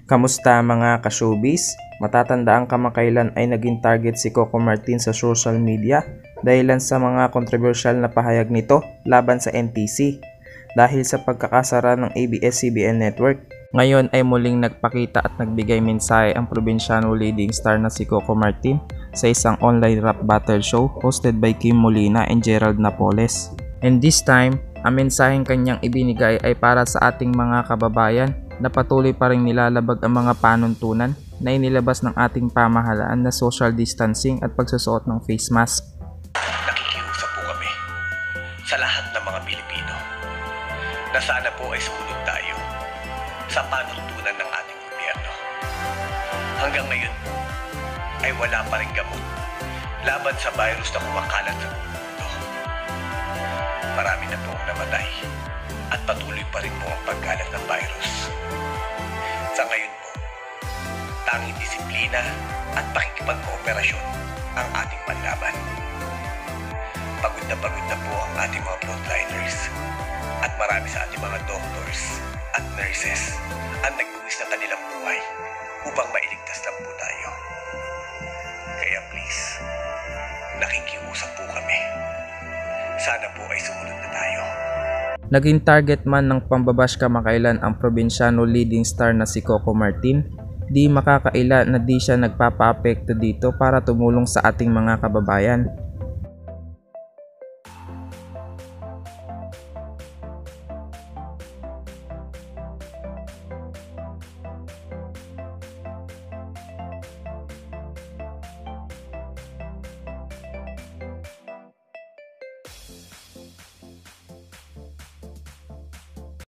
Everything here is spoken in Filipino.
Kamusta mga ka-showbiz? Matatandaan kamakailan ay naging target si Coco Martin sa social media dahilan sa mga kontrobersyal na pahayag nito laban sa NTC dahil sa pagkakasara ng ABS-CBN network. Ngayon ay muling nagpakita at nagbigay mensahe ang probinsyano leading star na si Coco Martin sa isang online rap battle show hosted by Kim Molina and Gerald Napoles. And this time, ang mensaheng kanyang ibinigay ay para sa ating mga kababayan na patuloy pa rin nilalabag ang mga panuntunan na inilabas ng ating pamahalaan na social distancing at pagsusuot ng face mask. Nakikiusap po kami sa lahat ng mga Pilipino na sana po ay sumunod tayo sa panuntunan ng ating gobyerno. Hanggang ngayon po ay wala pa rin gamot laban sa virus na kumakalat sa buong mundo. Marami na pong namatay at patuloy pa rin po ang pagkalat ng virus. Sa ngayon po, tanging disiplina at pakikipag-kooperasyon ang ating panlaban. Pagod na po ang ating mga frontliners at marami sa ating mga doctors at nurses ang nagbuwis ng kanilang buhay upang mailigtas lang po tayo. Kaya please, nakikiusap po kami. Sana po ay sumunod na tayo. Naging target man ng pambabash kamakailan ang probinsyano leading star na si Coco Martin, di makakaila na di siya nagpapa-apekto dito para tumulong sa ating mga kababayan.